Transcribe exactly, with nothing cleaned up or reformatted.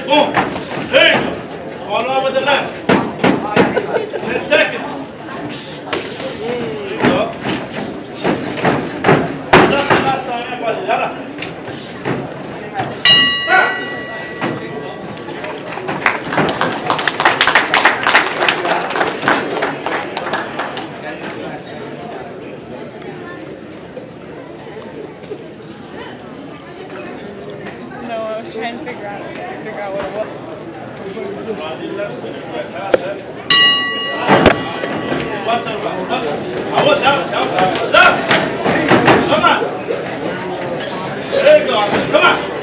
Boom. There you go. All on with the left. ten seconds. There you go. That's the last time everybody. Yalla. No, I was trying to figure out figure out what it was. What's up? I was down. What's up? Come on. There you go. Come on.